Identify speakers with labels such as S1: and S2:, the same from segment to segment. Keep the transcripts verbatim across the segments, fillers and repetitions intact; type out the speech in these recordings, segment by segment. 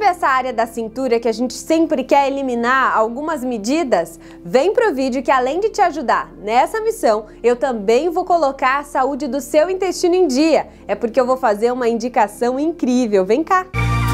S1: Sabe essa área da cintura que a gente sempre quer eliminar algumas medidas? Vem pro vídeo que, além de te ajudar nessa missão, eu também vou colocar a saúde do seu intestino em dia. É porque eu vou fazer uma indicação incrível. Vem cá!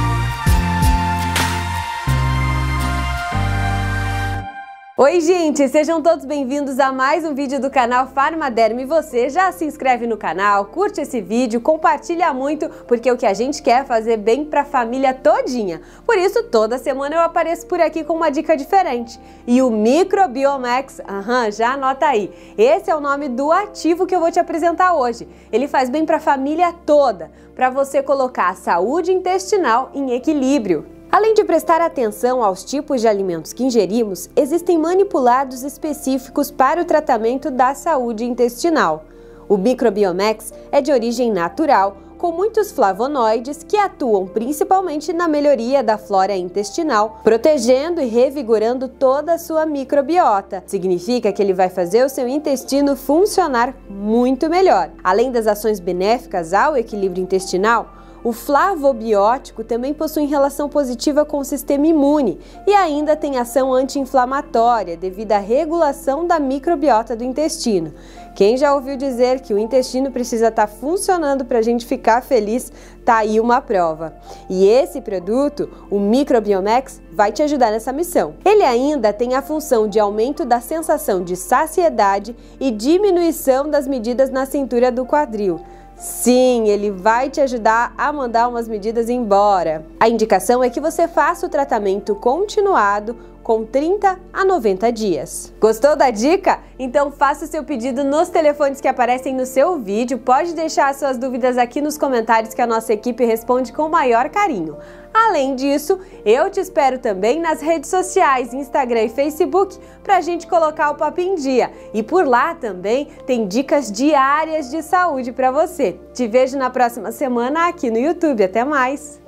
S1: Oi gente, sejam todos bem-vindos a mais um vídeo do canal Farmaderm. E você já se inscreve no canal, curte esse vídeo, compartilha muito, porque o que a gente quer é fazer bem para a família todinha. Por isso, toda semana eu apareço por aqui com uma dica diferente. E o Microbiomax, aham, já anota aí, esse é o nome do ativo que eu vou te apresentar hoje. Ele faz bem para a família toda, para você colocar a saúde intestinal em equilíbrio. Além de prestar atenção aos tipos de alimentos que ingerimos, existem manipulados específicos para o tratamento da saúde intestinal. O Microbiomax é de origem natural, com muitos flavonoides que atuam principalmente na melhoria da flora intestinal, protegendo e revigorando toda a sua microbiota. Significa que ele vai fazer o seu intestino funcionar muito melhor. Além das ações benéficas ao equilíbrio intestinal, o flavobiótico também possui relação positiva com o sistema imune e ainda tem ação anti-inflamatória devido à regulação da microbiota do intestino. Quem já ouviu dizer que o intestino precisa estar funcionando para a gente ficar feliz, tá aí uma prova. E esse produto, o Microbiomax, vai te ajudar nessa missão. Ele ainda tem a função de aumento da sensação de saciedade e diminuição das medidas na cintura do quadril. Sim, ele vai te ajudar a mandar umas medidas embora. A indicação é que você faça o tratamento continuado com trinta a noventa dias. Gostou da dica? Então faça o seu pedido nos telefones que aparecem no seu vídeo. Pode deixar suas dúvidas aqui nos comentários que a nossa equipe responde com o maior carinho. Além disso, eu te espero também nas redes sociais, Instagram e Facebook, para a gente colocar o papo em dia. E por lá também tem dicas diárias de saúde para você. Te vejo na próxima semana aqui no YouTube. Até mais!